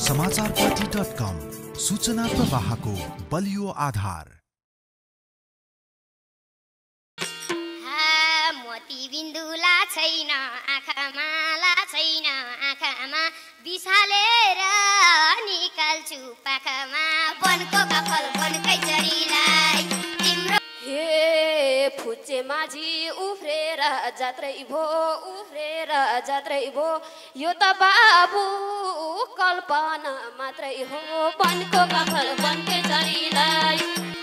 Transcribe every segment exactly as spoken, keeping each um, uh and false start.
समाचारपाटी dot कम सूचना प्रवाहको बलियो आधार। मोती बिन्दुला छैन आँखामा, ला छैन आँखामा, बिसालेर निकाल्छु पाखामा, वनको कफल वनकै चरीलाई तिम्रो। हे फुच्चे माझी उफ्रेर जात्रै भो, उफ्रेर जात्रै भो, यो त बाबु कल्पना मात्रै हो, वनको कफल वनकै चरीलाई।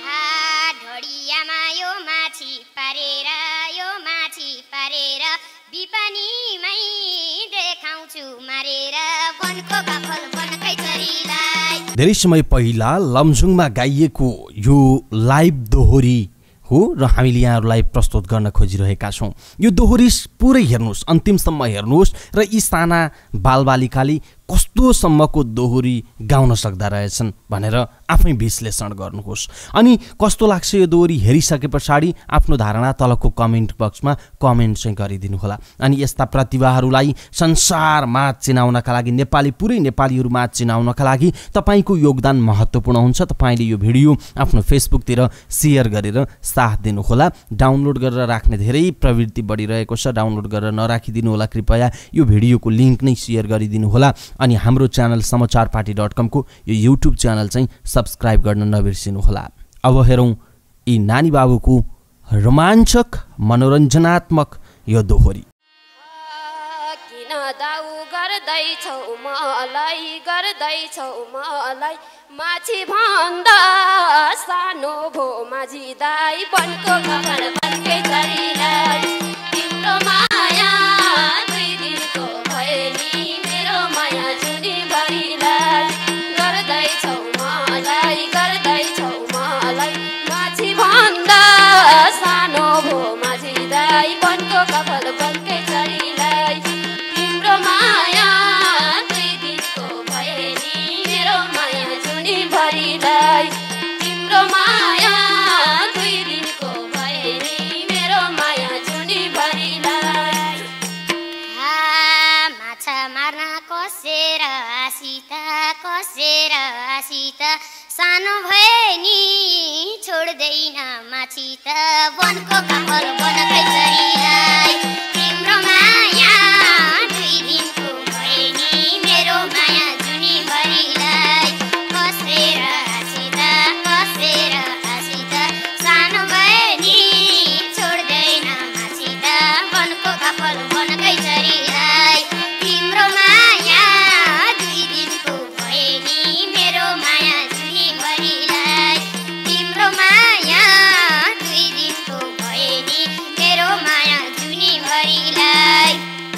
ढोडियामा यो माछी पारेर, यो माछी पारेर, बिपनीमै देखाउँछु मारेर, वनको कफल वनकै चरीलाई। धेरै समय पहिला लमजुङमा गाइएको यो लाइभ दोहोरी हो र हामीले यहाँहरूलाई प्रस्तुत गर्न खोजिरहेका छौँ। यो दोहोरी पुरै हेर्नुहोस्, अन्तिमसम्म हेर्नुहोस् र यी साना बालबालिकाले कस्तोसम्मको दोहोरी गाउन सक्दा रहेछन् भनेर आफै विश्लेषण गर्नुहोस्। अनि कस्तो लाग्छ यो दोहोरी हेरिसके पछाडि आफ्नो धारणा तलको कमेन्ट बक्समा कमेन्ट चाहिँ गरिदिनु होला। अनि यस्ता प्रतिभाहरूलाई संसारमा चिनाउनका लागि, नेपाली पुरै नेपालीहरूमा चिनाउनका लागि तपाईँको योगदान महत्त्वपूर्ण हुन्छ। तपाईँले यो भिडियो आफ्नो फेसबुकतिर सेयर गरेर साथ दिनुहोला। डाउनलोड गरेर राख्ने धेरै प्रवृत्ति बढिरहेको छ, डाउनलोड गरेर नराखिदिनु होला कृपया। यो भिडियोको लिङ्क नै सेयर गरिदिनु होला। अनि हाम्रो च्यानल समाचारपाटी डट कमको यो युट्युब च्यानल चाहिँ सब्सक्राइब गर्न नबिर्सिनुहोला। अब हेरौँ यी नानी बाबुको रोमाञ्चक मनोरञ्जनात्मक यो दोहोरी। किन दाउ गर्दैछौ मलाई, गर्दैछौ मलाई, माछी भन्दा सानो भो माझी दाई, वनको कफल वनकै चरीलाई। तिम्रो माया दुई दिनको भए नि, मेरो माया जुनीभरिलाई। गर्दैछौ मलाई, गर्दैछौ मलाई, माछी भन्दा सानो भो माझी दाई, वनको कफल वनकै चरीलाई। तिम्रो माया दुई दिनको भए नि, मेरो माया जुनीभरिलाई। तिम्रो माया दुई दिनको भए नि, मेरो माया जुनीभरिलाई। माछा मार्न कसेर आसित, कसेर आसित, सानो भए नि छोड्दैन माछी त, वनको कफल वनकै चरीलाई। तिम्रो माया दुई दिनको भए नि, मेरो माया जुनीभरिलाई। कसेर आसित, कसेर आसित, सानो भए नि छोड्दैन माछी त, वनको कफल वनकै चरीलाई। तिम्रो माया दुई दिनको भए नि, मेरो माया जुनीभरिलाई। तिम्रो माया दुई दिनको भए नि, मेरो माया जुनीभरिलाई।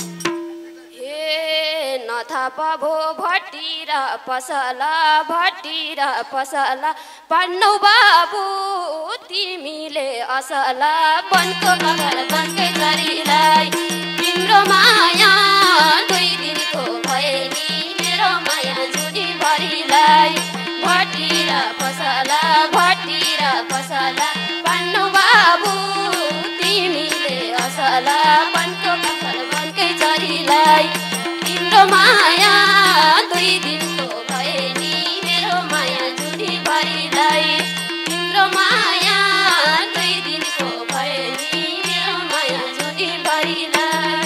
हे नथापा भो भट्टी र पसला, भट्टी र पसला, पढ्नु बाबु तिमीले असला, वनको कफल वनकै चरीलाई। तिम्रो माया दुई दिनको भए नि, मेरो माया जुनीभरिलाई। भट्टी र पसला, भट्टी र पसला, पढ्नु बाबु तिमीले असला, वनको कफल वनकै चरीलाई। तिम्रो माया दुई दिनको भए नि, मेरो माया जुनीभरिलाई। तिम्रो माया दुई दिनको भए नि, मेरो माया जुनीभरिलाई।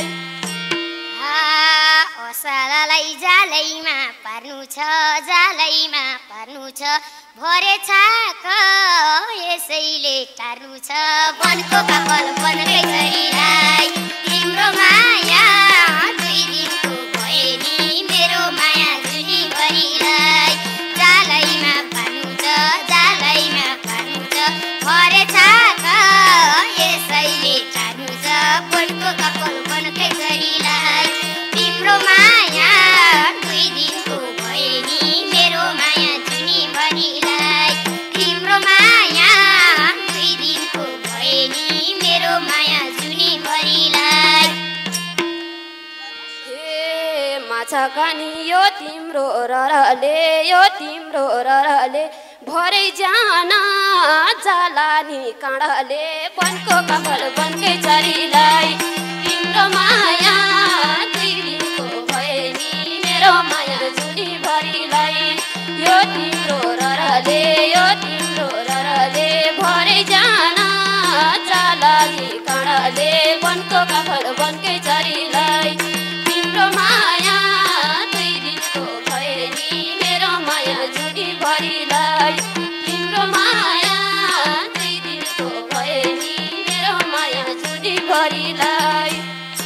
असलालाई जालैमा पार्नु छ, जालैमा पार्नु छ, भरे छाक यसैले टार्नु छ, वनको कफल वनकै चरीलाई। तिम्रो माया दुई दिनको भए नि, मेरो माया जुनीभरिलाई। जालैमा पार्नु छ, जालैमा पार्नु छ, भरे छाक यसैले टार्नु छ, वनको कफल वनकै चरीलाई। तिम्रो माया दुई दिनको भए नि, मेरो माया जुनीभरिलाई। तिम्रो माया दुई दिनको भए नि, मेरो माया जुनीभरिलाई। हे माछा कानी यो तिम्रो ररले, यो तिम्रो ररले, भरे जान जाला नि काँडाले, वनको कफल वनकै चरीलाई। तिम्रो माया दुई दिनको भए नि, मेरो माया जुनीभरिलाई। यो तिम्रो ररले यो तिम्रो ररले भरे जान जाला नि काँडाले वनको काफल वनकै चरीलाई तिम्रो माया दुई दिनको भए नि मेरो माया जुनी भरिलाई तिम्रो माया दुई दिनको भए नि मेरो माया जुनी भरिलाई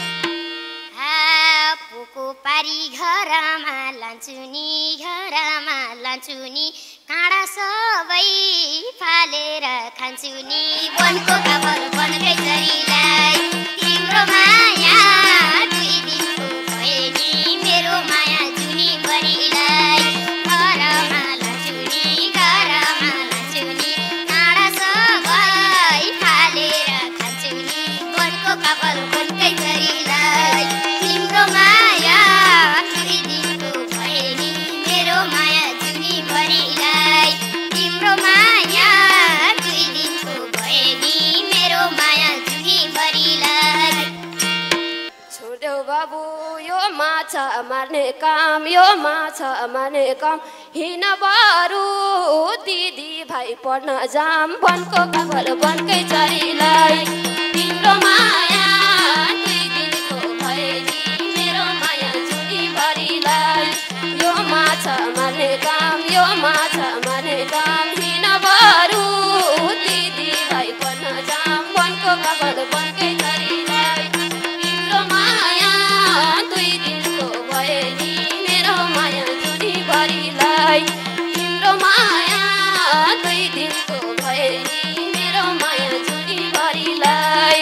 पोको पारी घरमा लान्छु नि घरमा लान्छु नि काँडा सबै फालेर खान्छु नि वनको काफल वनकै चरीलाई तिम्रो माया दुई दिनको भए नि मेरो माया जुनी भरिलाई घरमा लान्छु नि घरमा लान्छु नि काँडा सबै फालेर खान्छु नि वनको काफल वनकै चरीलाई तिम्रो माया दुई दिनको भए नि मेरो माया जुनी भरिलाई तिम्रो माया दुई दिनको भए नि मेरो माया जुनी भरिलाई छोड्यौ बाबु यो माछा मार्ने काम यो माछा मार्ने काम हिँड बरु दिदी भाइ पढ्न जाम वनको काफल वनकै चरीलाई तिम्रो माया दुई दिनको भए नि मेरो माया जुनी भरिलाई यो माछा मार्ने काम यो माछा मार्ने काम हिँड बरु दिदी भाइ पढ्न जाम वनको काफल वनकै चरीलाई तिम्रो माया दुई दिनको भए नि मेरो माया जुनी भरिलाई तिम्रो माया दुई दिनको भए नि मेरो माया जुनी भरिलाई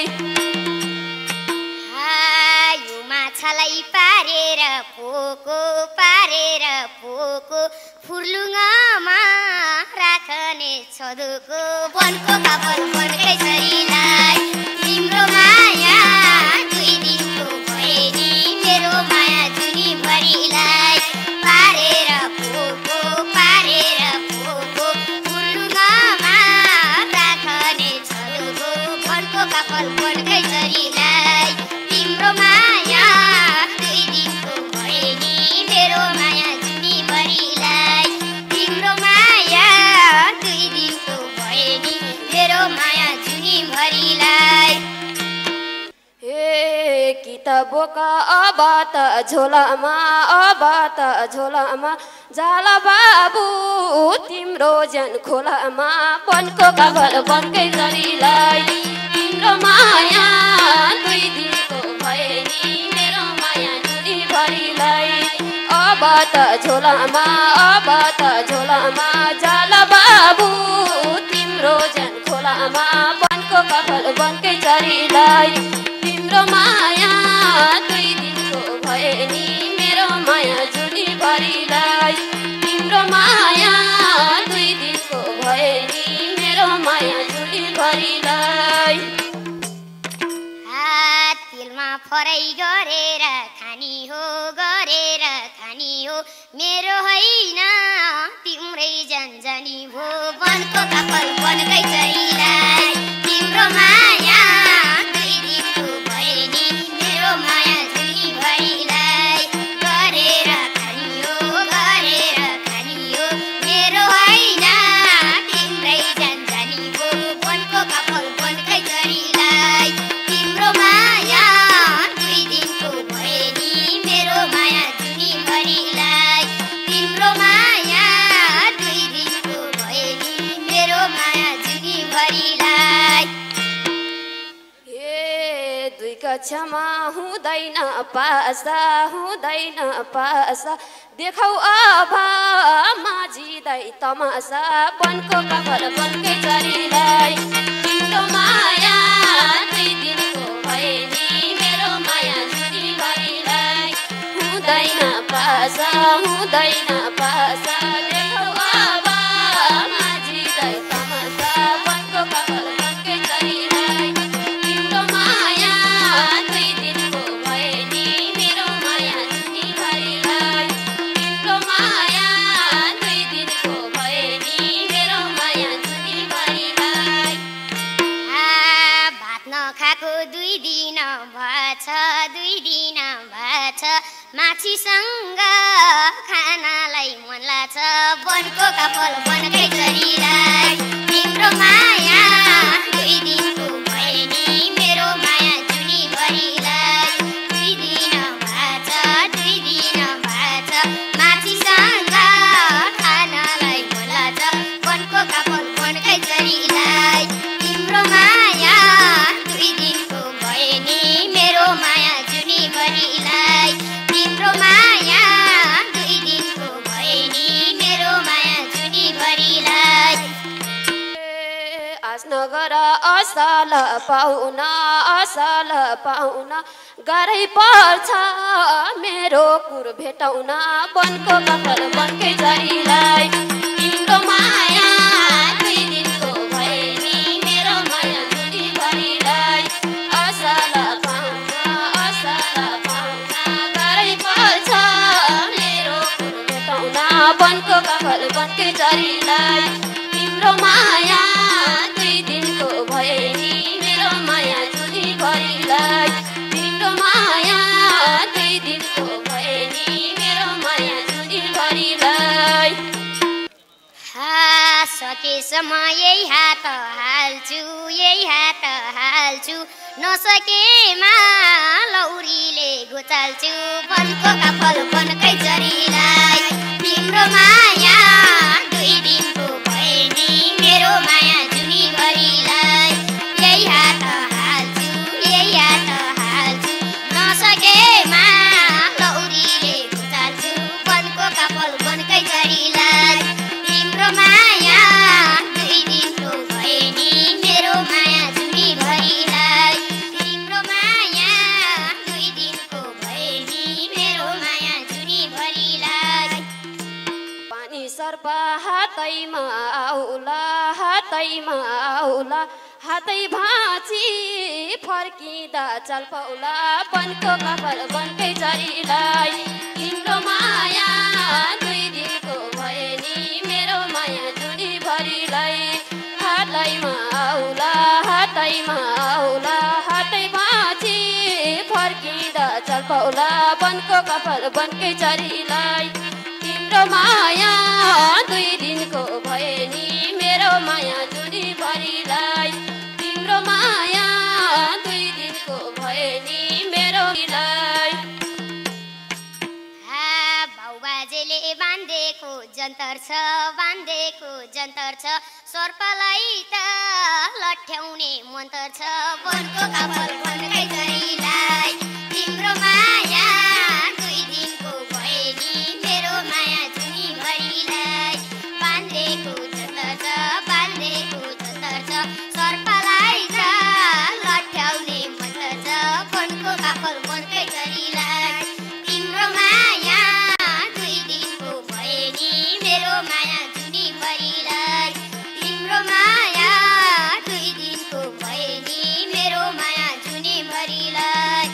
यो माछालाई पारेर पोको पारेर पोको फुर्लुङमा राख्ने छोदुको वनको काफल वनकै चरीलाई तिम्रो माया दुई दिनको भए नि मेरो माया जुनी भरिलाई पारेर पोको पारेर पोको फुर्लुङमा राख्ने छोदुको वनको काफल वनकै चरीलाई तिम्रो माया दुई दिनको भए नि मेरो माया जुनी भरिलाई तिम्रो माया दुई दिनको भए नि मेरो माया जुनी भरिलाई हे कि त बोका अब त झोलामा अब त झोलामा जाला बाबु तिम्रो ज्यान खोलामा वनको काफल वनकै चरीलाई तिम्रो माया दुई दिनको भए नि मेरो माया जुनी भरिलाई अब त झोलामा अब त झोलामा जाला बाबु तिम्रो ज्यान खोलामा वनको काफल वनकै चरीलाई तिम्रो माया दुई दिनको भए नि मेरो माया जुनी भरिलाई तिम्रो माया दुई दिनको भए नि मेरो माया जुनी भरिलाई तेलमा फराइ गरेर खानी हो गरेर खानी हो मेरो होइन तिम्रै जन्जनी हो वनको काफल वनकै चरीलाई तिम्रो माया दुई दिनको भए नि मेरो माया जुनी भरिलाई गरेर खानी हो गरेर खानी हो मेरो होइन तिम्रै जन्जनी हो वनको काफल वनकै चरीलाई तिम्रो माया दुई दिनको भए नि मेरो माया जुनी भरिलाई तिम्रो माया दुई दिनको भए नि मेरो माया जुनी भरिलाई हे दुई कक्षामा हुँदैन पासा हुँदैन पासा देखाउ अब माझिँदै तमासा वनको काफल वनकै चरीलाई तिम्रो माया दुई दिनको भए नि मेरो माया जुनी भरिलाई हुँदैन पासा हुँदैन पासा देखाउ अब माझिँदै तमासा वनको काफल वनकै चरीलाई तिम्रो माया दुई दिनको भए नि मेरो माया जुनी भरिलाई तिम्रो माया दुई दिनको भए नि मेरो माया जुनी भरिलाई भात नखाएको दुई दिन भएछ दुई दिन भएछ माछीसँग खानालाई मन लाग्छ वनको कपाल वनकै चरीलाई तिम्रो माया दुई दिनको भयो नि मेरो माया जुनीभरिलाई दुई दिन भाछ दुई दिन भाछ माछीसँग खानालाई बोलाछ वनको कपाल वनकै चरीलाई तिम्रो माया दुई दिनको भयो नि मेरो माया जुनीभरिलाई तिम्रो माया दुई दिनको भयो नि मेरो माया जुनीभरिलाई आस नगर असल पाउन असल पाउन गाह्रै पर्छ मेरो कुर भेटाउन वनको कपाल वनकै चरीलाई तिम्रो माया दुई दिनको भयो नि मेरो माया जुनीभरिलाई असल पाउन असल पाउन गाह्रै पर्छ मेरो कुर भेटाउन वनको कपाल वनकै चरीलाई तिम्रो माया दुई दिनको भयो नि मेरो माया जुनीभरिलाई तिम्रो माया दुई दिनको भयो नि मेरो माया जुनीभरिलाई सकेसम्म यही हात हाल्छु यही हात हाल्छु नसकेमा लौरीले घुचाल्छु वनको कपाल वनकै चरीलाई तिम्रो माया दुई दिनको भयो नि मेरो माया जुनीभरिलाई यही हात हाल्छु यही हात हाल्छु नसकेमा लौरीले घुचाल्छु वनको कपाल वनकै चरीलाई तिम्रो माया दुई दिनको भयो नि मेरो माया जुनीभरिलाई तिम्रो माया दुई दिनको भयो नि मेरो माया जुनीभरिलाई पानी सर्प हातैमा आउला हातैमा आउला हातै भाँची फर्किँदा चल पाउला वनको कपाल वनकै चरीलाई तिम्रो माया दुई दिनको भयो नि मेरो माया जुनीभरिलाई हातैमा आउला हातैमा आउला हातै भाँची फर्किँदा चल पाउला वनको कपाल वनकै चरीलाई तिम्रो माया दुई दिनको भयो नि मेरो माया जुनीभरिलाई तिम्रो माया दुई दिनको भयो नि मेरो लाई बाजेले बाँधेको जन्तर छ बाँधेको जन्तर छ सर्पलाई त लट्याउने मन्तर छ वनको कपाल वनकै चरीलाई तिम्रो माया दुई दिनको भयो नि मेरो माया जुनीभरिलाई बाँधेको जन्तर छ बाँधेको जन्तर छ सर्पलाई त लट्याउने मन्तर छ वनको कपाल वनकै चरीलाई तिम्रो माया दुई दिनको भयो नि मेरो माया जुनीभरिलाई तिम्रो माया दुई दिनको भयो नि मेरो माया जुनीभरिलाई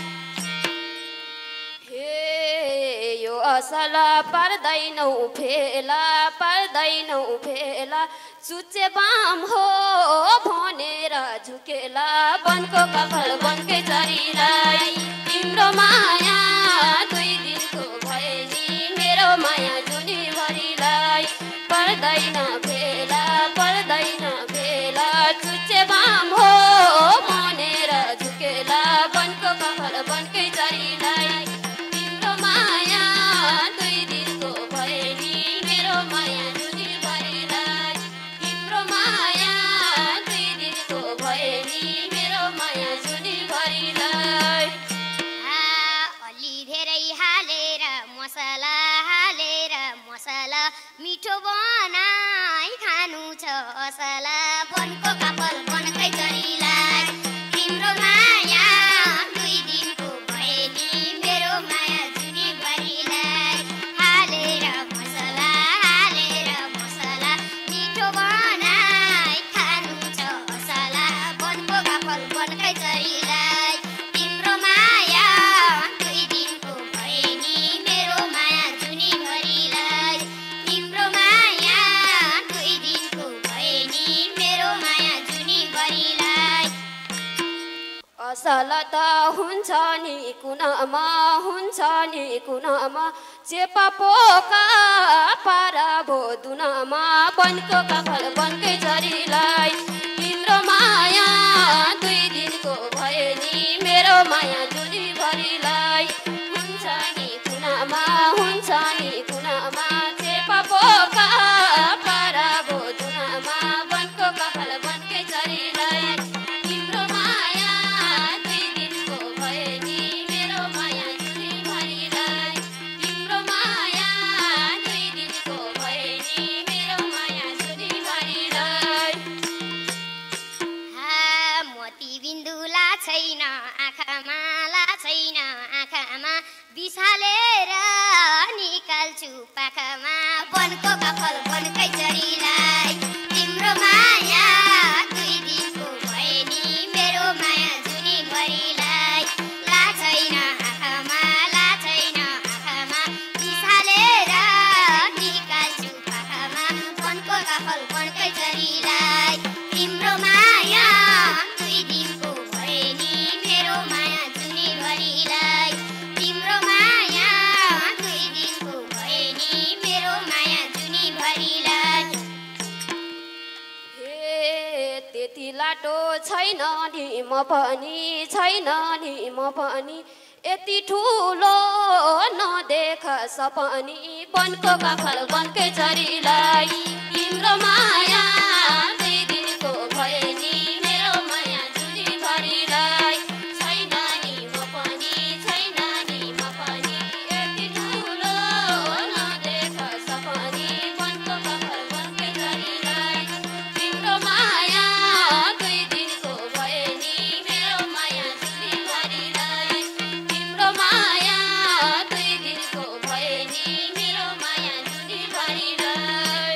हे यो असल पर्दैनौ फेला पर्दैनौ फेला चुच्चे बाम हो भनेर झुकेला वनको कपाल वनकै चरीलाई तिम्रो माया दुई दिनको भयो नि मेरो माया जुनीभरिलाई पर्दैन फेला पर्दैन फेला चुच्चे बाम हो भनेर झुकेला वनको कपाल वनकै चरीलाई तिम्रो माया दुई दिनको भयो नि मेरो माया जुनीभरिलाई तिम्रो माया दुई दिनको भयो नि मेरो माया जुनीभरिलाई अलि धेरै हालेर मसला हालेर मसला मिठो बनाई खानु छ असला वनको कपाल वनकै चरीलाई तिम्रो माया दुई दिनको भयो नि मेरो माया जुनीभरिलाई हालेर मसला हालेर मसला मिठो बनाई खानु छ असला वनको कपाल वनकै चरीलाई तिम्रो माया दुई दिनको भयो नि मेरो माया जुनीभरिलाई तिम्रो माया दुई दिनको भयो नि नि कुनामा हुन्छ नि कुनामा चेपा पोका पारा भो दुनामा वनको काफल वनकै झरीलाई तिम्रो माया दुई दिनको भए नि मेरो माया जुनीभरिलाई हुन्छ नि कुनामा हुन्छ नि कुनामा चेपा पोका पारा भो दुनामा वनको काफल वनकै झरीलाई तिम्रो माया दुई दिनको भए नि मेरो माया जुनीभरिलाई तिम्रो माया दुई दिनको भए नि मेरो माया जुनीभरिलाई मोती बिन्दुला छैन आँखामा ला छैन आँखामा बिसालेर निकाल्छु पाखामा वनको काफल वनकै झरीलाई तिम्रो माया दुई दिनको भए नि मेरो माया जुनीभरिलाई ला छैन आँखामा ला छैन आँखामा बिसालेर निकाल्छु पाखामा वनको काफल वनकै झरीलाई तिम्रो माया दुई दिनको भए नि मेरो माया जुनीभरिलाई तिम्रो माया दुई दिनको भए नि मेरो माया जुनीभरिलाई हे त्यति लाटो छैन नि म पनि छैन नि म पनि यति ठुलो नदेख सपनी वनको काफल वनकै झरीलाई तिम्रो माया दुई दिनको भए नि मेरो माया जुनीभरिलाई छैन नि म पनि छैन नि म पनि यति ठुलो नदेख सपनी वनको काफल वनकै झरीलाई तिम्रो माया दुई दिनको भए नि मेरो माया जुनीभरिलाई तिम्रो माया दुई दिनको भए नि मेरो माया जुनीभरिलाई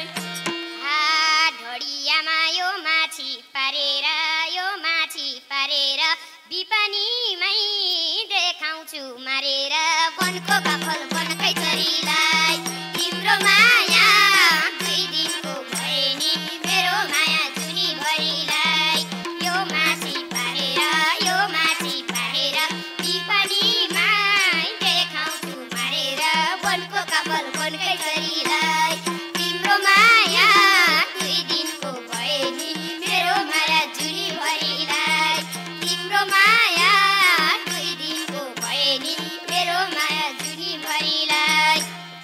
ढोडियामा यो माछी पारेर यो माछी पारेर बिपनीमै देखाउँछु मारेर वनको काफल वनकै झरीलाई तिम्रो माया दुई दिनको भए नि मेरो माया जुनीभरिलाई यो माछी पारेर यो माछी पारेर बिपनीमै देखाउँछु मारेर वनको काफल वनकै झरीलाई तिम्रो माया दुई दिनको भए नि मेरो माया जुनीभरिलाई तिम्रो माया दुई दिनको भए नि मेरो माया जुनीभरिलाई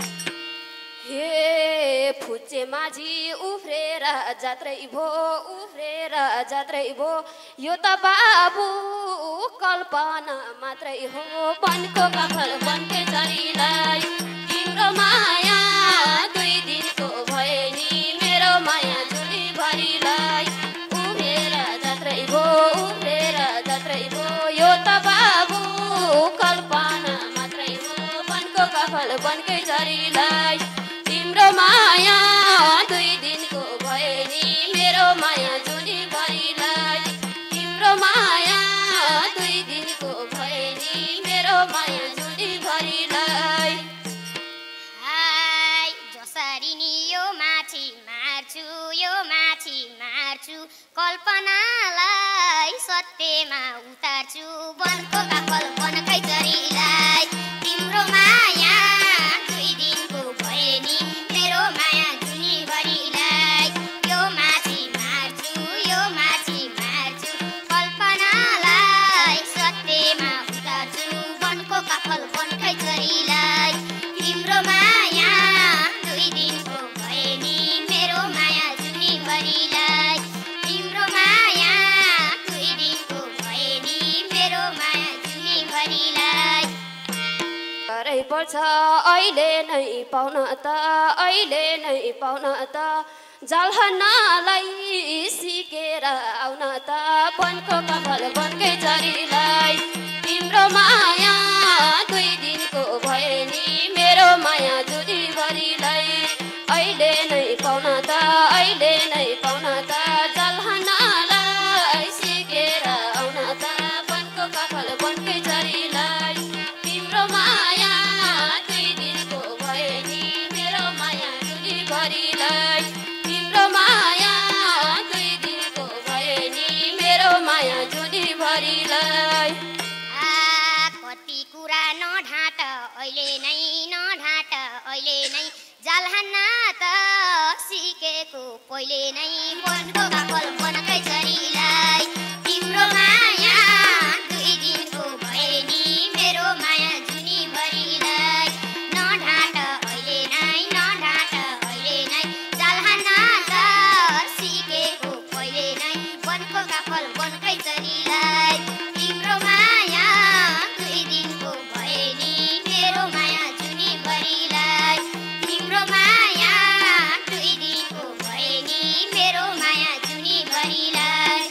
हे फुच्चे माझी उफ्रेर जात्रै भो उफ्रेर जात्रै भो यो त बाबु कल्पना मात्रै हो वनको काफल वनकै झरीलाई तिम्रो माया दुई दिनको भए नि मेरो माया जुनीभरिलाई उफ्रेर जात्रै भो उफ्रेर जात्रै भो यो त बाबु कल्पना मात्रै हो वनको काफल वनकै झरीलाई तिम्रो माया दुई दिनको भए नि मेरो माया जुनीभरिलाई तिम्रो माया दुई दिनको भए नि मेरो माया जुनीभरिलाई हाय जसरी नि यो माछी मार्छु यो माछी मार्छु कल्पनालाई सत्यमा उतार्छु वनको काफल वनकै झरीलाई तिम्रो माया दुई दिनको भए नि मेरो माया जुनीभरिलाई यो माछी मार्छु यो माछी मार्छु कल्पनालाई सत्यमा उतार्छु वनको काफल वनकै झरीलाई तिम्रो माया दुई दिनको भए नि मेरो माया जुनीभरिलाई तिम्रो माया दुई दिनको भए नि मेरो माया जुनीभरिलाई करै पर्छ अहिले नै पाउन त अहिले नै पाउन त जलहनालाई सिकेर आउन त वनको काफल वनकै झरीलाई तिम्रो माया दुई दिनको भए नि मेरो माया जुनीभरिलाई अहिले नै पाउन त अहिले नै पाउन त जलहनालाई सिकेर आउन त वनको काफल वनकै झरीलाई तिम्रो माया दुई दिनको भए नि मेरो माया जुनीभरिलाई तिम्रो माया दुई दिनको भए नि मेरो माया जुनीभरिलाई आ अहिले नै नढाँट अहिले नै जाल हान्न त सिकेको पहिले नै वनको काफल वनकै चरीलाई तिम्रो माया दुई दिनको भए नि मेरो माया जुनीभरिलाई नढाँट अहिले नै नढाँट अहिले नै जाल हान्न त सिकेको पहिले नै वनको काफल वनकै चरीलाई तिम्रो माया दुई दिनको भए नि मेरो माया जुनीभरिलाई तिम्रो माया दुई दिनको भए नि मेरो माया जुनीभरिलाई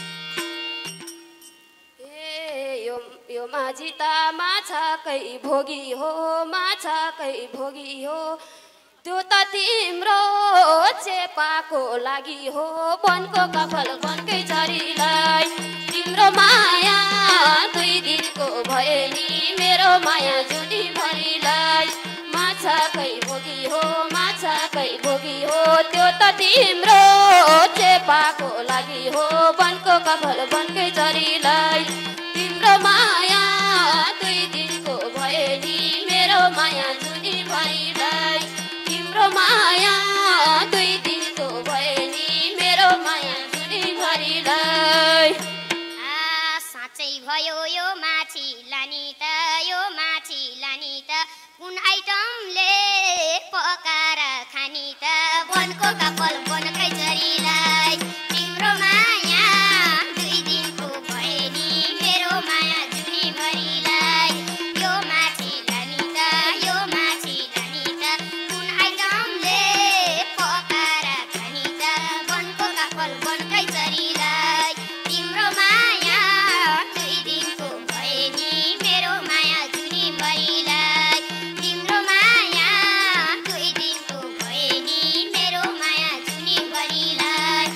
ए यो यो माझी त माछाकै भोगी हो माछाकै भोगी हो त्यो त तिम्रो चेपाको लागि हो वनको कपाल वनकै चरीलाई तिम्रो माया दुई दिनको भए नि मेरो माया जुनीभरिलाई माछाकै भोगी हो माछाकै भोगी हो त्यो त तिम्रो चेपाको लागि हो वनको कपाल वनकै चरीलाई तिम्रो माया दुई दिनको भए नि मेरो माया जुनीभरिलाई तिम्रो माया दुई दिनको भए नि मेरो माया जुनीभरिलाई आ साँच्चै भयो यो माछी लानी त यो माछी लानी त कुन आइटमले पकाएर खानी त वनको कपाल वनकै चरीलाई तिम्रो माया दुई दिनको भए नि मेरो माया जुनीभरिलाई यो माछी लानी त यो माछी लानी त कुन आइटमले पकाएर खानी त वनको कपाल वनकै चरीलाई तिम्रो माया दुई दिनको भए नि मेरो माया जुनीभरिलाई तिम्रो माया दुई दिनको भए नि मेरो माया जुनीभरिलाई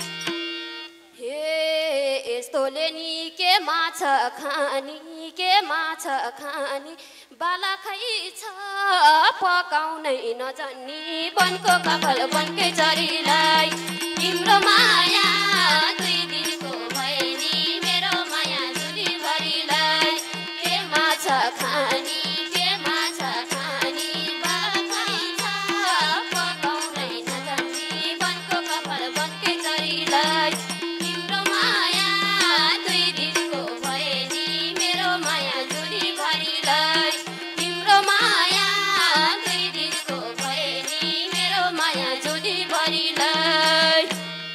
हे यस्तोले नि के माछा खानी के माछा खानी बाला खै छ पकाउनै नजान्नी वनको कपाल वनकै चरीलाई तिम्रो माया दुई दिनको भए नि मेरो माया जुनीभरिलाई के माछा खानी के माछा खानी बाला खै छ पकाउनै नजान्नी वनको कपाल वनकै चरीलाई तिम्रो माया दुई दिनको भए नि मेरो माया जुनीभरिलाई तिम्रो माया दुई दिनको भए नि मेरो माया जुनीभरिलाई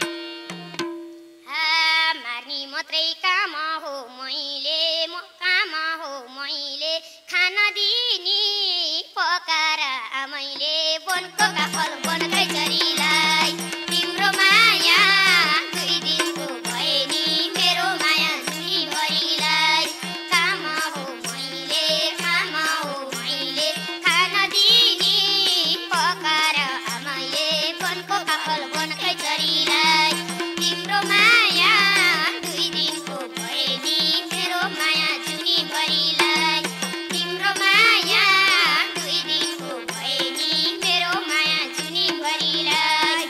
आ मार्नी मात्रै काम हो मैले म काम हो मैले खाना दिने पकाएर आमैले वनको काफल वनकै चरीलाई तिम्रो माया दुई दिनको भए नि मेरो माया जुनीभरिलाई काम हो मैले काम हो मैले खाना दिने पकाएर आमैले वनको काफल वनकै चरीलाई तिम्रो माया दुई दिनको भए नि मेरो माया जुनीभरिलाई तिम्रो माया दुई दिनको भए नि मेरो माया जुनीभरिलाई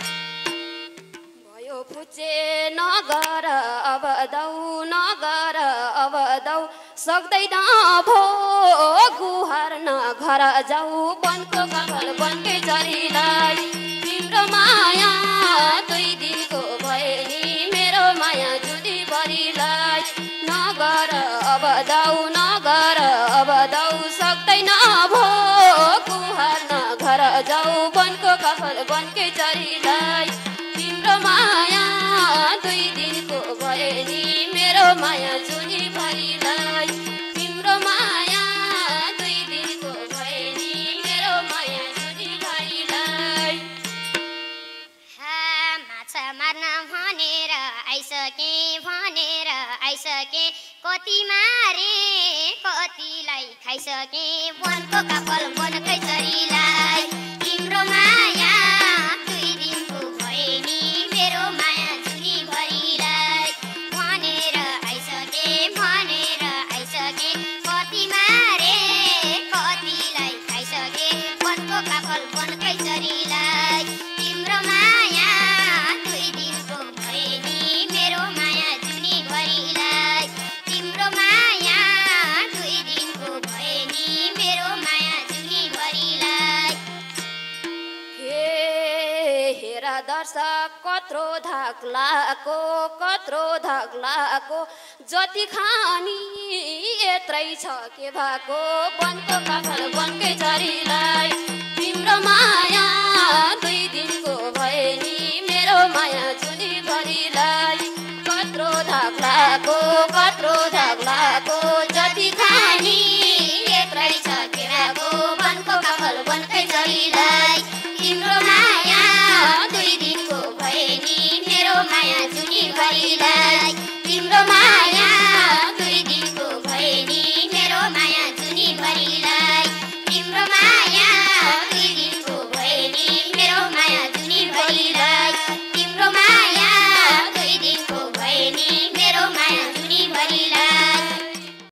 भयो फुचे नगर अब दौ नगर अब दौ सक्दैन भो गुहार न घर जाऊ वनको कपाल वनकै चरीलाई तिम्रो माया दुई दिनको भए नि मेरो माया जुनीभरिलाई नगर अब दौ नगर अब दौ सक्दैन भो गुहार न घर जाऊ वनको कपाल वनकै चरीलाई तिम्रो माया दुई दिनको भए नि मेरो माया जुनीभरिलाई तिम्रो माया दुई दिनको भए नि मेरो माया जुनीभरिलाई हा माछा मार्न भनेर आइसके भनेर आइसके कति मारे कतिलाई खाइसके वनको काफल वनकै चरीलाई तिम्रो माया दुई दिनको भए नि मेरो माया जुनीभरिलाई भनेर आइसके भनेर आइसके कति मारे कतिलाई खाइसके वनको काफल वनकै चरीलाई तिम्रो माया दुई दिनको भए नि मेरो माया जुनीभरिलाई तिम्रो माया दुई दिनको भए नि मेरो दर्शक कत्रो धाक्लाको कत्रो धाक्लाको जति खानी यत्रै छ के भएको वनको काफल वनकै झरीलाई